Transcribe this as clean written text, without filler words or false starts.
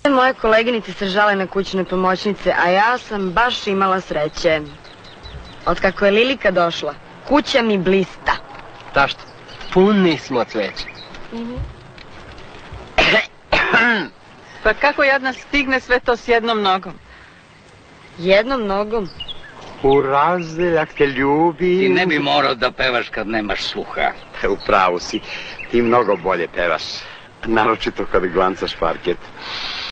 Moje koleginice se žale na kućne pomoćnice, a ja sam baš imala sreće. Otkako je Lilika došla, kuća mi blista. Tašto? Puni smo cveće. Pa kako jadna stigne sve to s jednom nogom? Jednom nogom? U razdeljak te ljubi... Ti ne bi morao da pevaš kad nemaš sluha. U pravu si, ti mnogo bolje pevaš. Naročito kad glancaš parket.